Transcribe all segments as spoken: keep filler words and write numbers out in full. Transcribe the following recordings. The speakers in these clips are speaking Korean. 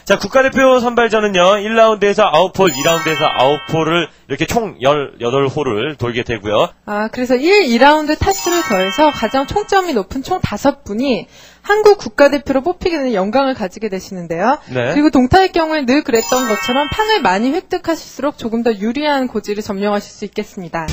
자, 국가대표 선발전은요, 일 라운드에서 아홉 홀, 이 라운드에서 아홉 홀을 이렇게 총 열여덟 홀을 돌게 되고요. 아, 그래서 일, 이 라운드 타수를 더해서 가장 총점이 높은 총 다섯 분이 한국 국가대표로 뽑히게 되는 영광을 가지게 되시는데요. 네. 그리고 동타의 경우에 늘 그랬던 것처럼 판을 많이 획득하실수록 조금 더 유리한 고지를 점령하실 수 있겠습니다.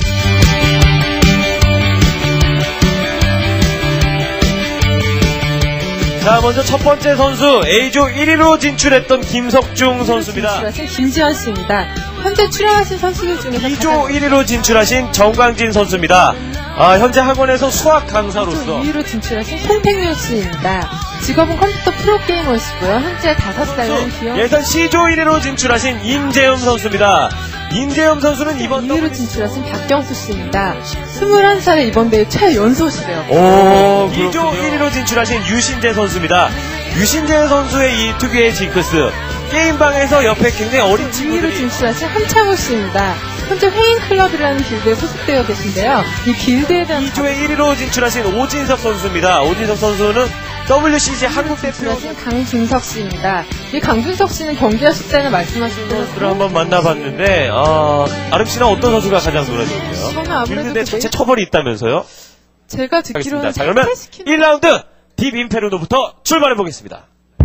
자, 먼저 첫 번째 선수 A조 일 위로 진출했던 김석중 선수입니다. 진출하신 김지현 씨입니다. 현재 출연하신 선수들 중에서 이조 일 위로 진출하신 정광진 선수입니다. 아, 현재 학원에서 수학 강사로서 이 위로 진출하신 송택윤 씨입니다. 직업은 컴퓨터 프로게이머이시고요. 현재 다섯 살 된 귀여운 예선 C조 일 위로 진출하신 임재음 선수입니다. 임재음 선수는 이번 이 위로 진출하신 박경수 씨입니다. 스물한 살의 이번 대회 최연소시래요. 오, 이조 일 위로 진출하신 유신재 선수입니다. 유신재 선수의 이 특유의 징크스. 게임방에서 옆에 굉장히 어린 친구들이 이 위로 진출하신 한창호 씨입니다. 현재 회인클럽이라는 길드에 소속되어 계신데요. 이 길드에 대한 이조에 일 위로 진출하신 오진석 선수입니다. 오진석 선수는 더블유씨지 한국 대표 강준석 씨입니다. 이 강준석 씨는 경기하실 때는 말씀하신 선수를 한번 만나봤는데, 아, 아름 씨는 어떤 선수가 가장 놀라셨어요? 저는 아무래도 길드에 자체 처벌이 있다면서요? 제가 듣기로는 자, 그러면 일 라운드 딥 인페르노부터 출발해 보겠습니다.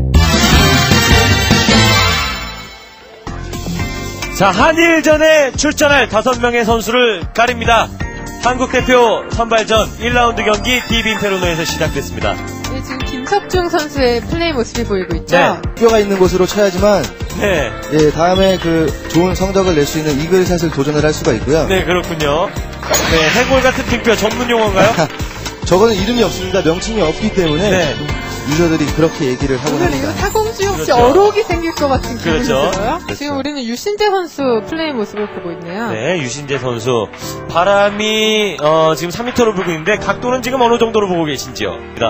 자, 한일전에 출전할 다섯 명의 선수를 가립니다. 한국 대표 선발전 일 라운드 경기 딥 인페르노에서 시작됐습니다. 네, 지금 김석중 선수의 플레이 모습이 보이고 있죠. 네. 뼈가 있는 곳으로 쳐야지만 네, 예, 다음에 그 좋은 성적을 낼 수 있는 이글샷을 도전을 할 수가 있고요. 네, 그렇군요. 네, 해골 같은 빙뼈 전문 용어인가요? 저거는 이름이 없습니다. 명칭이 없기 때문에 네. 유저들이 그렇게 얘기를 하고 오늘 합니다. 이거 타공주 혹시 그렇죠. 어록이 생길 것 같은 기분이 그렇죠. 들어요? 그렇죠. 지금 우리는 유신재 선수 플레이 모습을 보고 있네요. 네, 유신재 선수. 바람이 어, 지금 삼 미터로 불고 있는데 각도는 지금 어느 정도로 보고 계신지요?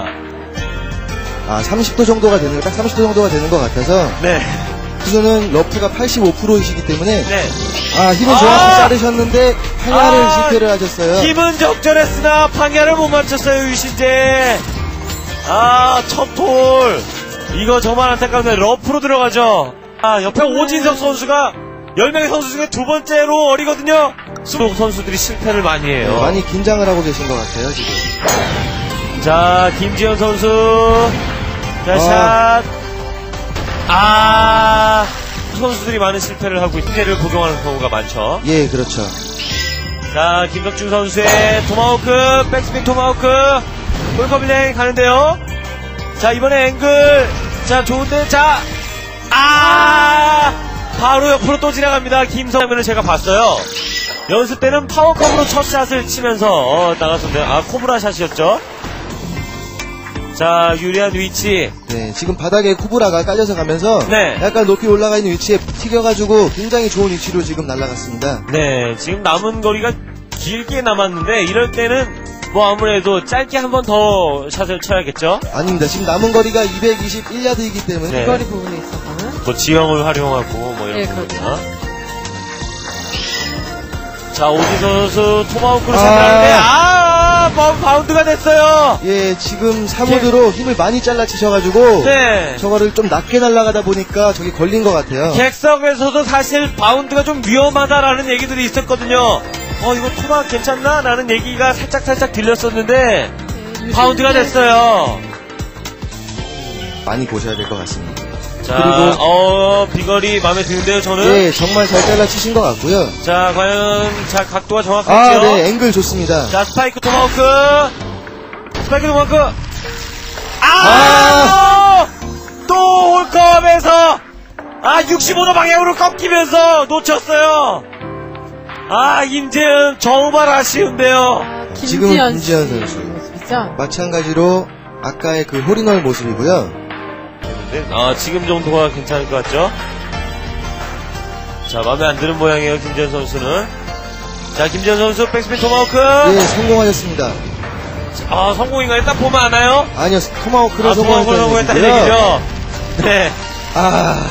아, 삼십 도 정도가 되는, 딱 삼십 도 정도가 되는 것 같아서. 네. 우선은 러프가 팔십오 퍼센트이시기 때문에. 네. 아, 힘은 아! 정확히 자르셨는데, 방야를 아! 실패를 하셨어요. 힘은 적절했으나 방야를 못 맞췄어요, 유신재. 아, 첫 홀. 이거 정말 안타까운데 러프로 들어가죠. 아, 옆에 오진석 선수가 열 명의 선수 중에 두 번째로 어리거든요. 수록 선수들이 실패를 많이 해요. 네, 많이 긴장을 하고 계신 것 같아요, 지금. 자, 김지현 선수. 자, 어. 샷. 아, 선수들이 많은 실패를 하고 실패를 복용하는 경우가 많죠. 예, 그렇죠. 자, 김덕중 선수의 토마호크, 백스핀 토마호크. 볼커빌랭 가는데요. 자, 이번에 앵글. 자, 좋은데, 자. 아! 바로 옆으로 또 지나갑니다. 김성면을 제가 봤어요. 연습 때는 파워컵으로 첫 샷을 치면서, 어, 나갔었는데, 아, 코브라 샷이었죠. 자, 유리한 위치. 네, 지금 바닥에 쿠브라가 깔려서 가면서. 네. 약간 높이 올라가 있는 위치에 튀겨가지고 굉장히 좋은 위치로 지금 날아갔습니다. 네, 지금 남은 거리가 길게 남았는데, 이럴 때는 뭐 아무래도 짧게 한 번 더 샷을 쳐야겠죠? 아닙니다. 지금 남은 거리가 이백이십일 야드이기 때문에. 네. 이 거리 부분에 있어서는. 뭐 지형을 활용하고 뭐 이런 네, 거구나. 자, 오지 선수 토마호크로 아. 샷하는데 아, 뭐 바운드가 됐어요. 예, 지금 사모드로 힘을 많이 잘라치셔가지고. 네. 저거를 좀 낮게 날아가다 보니까 저기 걸린 것 같아요. 객석에서도 사실 바운드가 좀 위험하다라는 얘기들이 있었거든요. 어, 이거 토마 괜찮나? 라는 얘기가 살짝살짝 들렸었는데 네, 바운드가 됐어요. 많이 보셔야 될 것 같습니다. 자, 그리고- 어, 비거리 마음에 드는데요, 저는. 예, 정말 잘 잘라치신 것 같고요. 자, 과연 자 각도가 아, 정확할지요? 네, 앵글 좋습니다. 자, 스파이크 토마호크. 스파이크 토마호크. 아! 아! 또 홀컵에서 아, 육십오 도 방향으로 꺾이면서 놓쳤어요. 아, 임재은 정말 아쉬운데요. 지금은 김지현 김지현 씨 선수. 모습이죠. 마찬가지로 아까의 그 홀인원 모습이고요. 아, 지금 정도가 괜찮을 것 같죠? 자, 마음에 안 드는 모양이에요, 김지현 선수는. 자, 김지현 선수 백스핀 토마호크. 예, 성공하셨습니다. 아, 성공인가요? 딱 보면 아나요? 아니요, 토마호크를 아, 토마호크를 성공했다는 성공했다는 얘기죠. 얘기죠. 네. 아,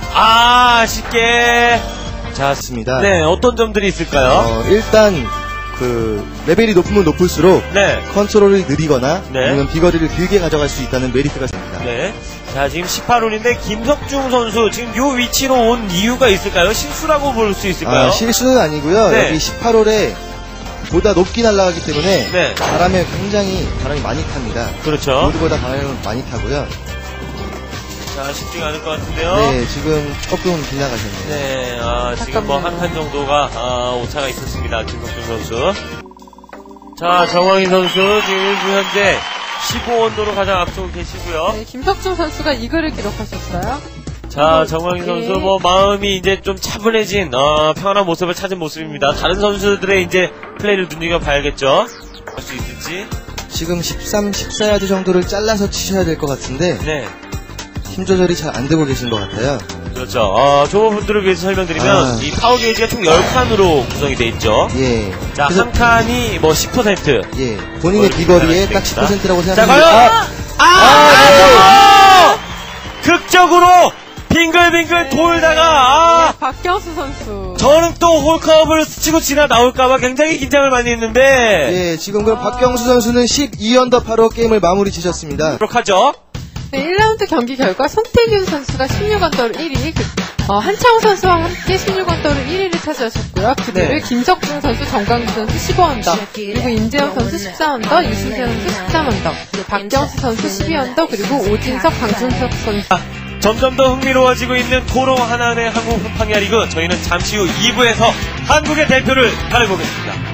아, 아쉽게. 좋습니다. 네, 어떤 점들이 있을까요? 어, 일단 그 레벨이 높으면 높을수록 네. 컨트롤이 느리거나 네. 아니면 비거리를 길게 가져갈 수 있다는 메리트가 있습니다. 네. 자, 지금 십팔 홀인데 김석중 선수 지금 요 위치로 온 이유가 있을까요? 실수라고 볼 수 있을까요? 아, 실수는 아니고요. 네. 여기 십팔 홀에 보다 높게 날아가기 때문에 네. 바람에 굉장히 바람이 많이 탑니다. 그렇죠. 모두보다 바람을 많이 타고요. 자, 쉽지가 않을 것 같은데요. 네, 지금 조금 빗나가셨네요. 네, 아, 지금 뭐 한 칸 정도가 아, 오차가 있었습니다. 김석준 선수. 자, 정황인 선수 지금 일 부 현재 십오 언더로 가장 앞서고 계시고요. 네, 김석중 선수가 이글을 기록하셨어요. 자, 정황인 선수 네. 뭐 마음이 이제 좀 차분해진 어, 평안한 모습을 찾은 모습입니다. 다른 선수들의 이제 플레이를 눈여겨 봐야겠죠. 할 수 있을지. 지금 십삼, 십사 야드 정도를 잘라서 치셔야 될 것 같은데 네. 힘 조절이 잘 안 되고 계신 것 같아요. 그렇죠. 어, 초보분들을 위해서 설명드리면 아. 이 파워 게이지가 총 열 칸으로 구성이 돼 있죠. 예. 자, 그래서- 한 칸이 뭐 십 퍼센트. 예. 본인의 비거리에 딱 십 퍼센트라고 자, 생각하면 과연! 아! 아! 아! 아! 극적으로 빙글빙글 돌다가, 아! 네, 박경수 선수. 저는 또 홀컵을 스치고 지나 나올까봐 굉장히 긴장을 많이 했는데, 예, 지금 그럼 박경수 선수는 십이 언더파로 게임을 마무리 지셨습니다. 그렇게 하죠. 네, 일 라운드 경기 결과 송태균 선수가 십육 언더로 일 위, 그, 어, 한창호 선수와 함께 십육 언더로 일 위를 차지하셨고요. 그 뒤를 네. 김석중 선수, 정광수 선수 십오 언더, 그리고 임재영 선수 십사 언더, 유승태 선수 십삼 언더, 박경수 선수 십이 언더, 그리고 오진석, 강준석 선수. 아, 점점 더 흥미로워지고 있는 토로 하나은의 한국 팡야 리그. 저희는 잠시 후 이 부에서 한국의 대표를 가려보겠습니다.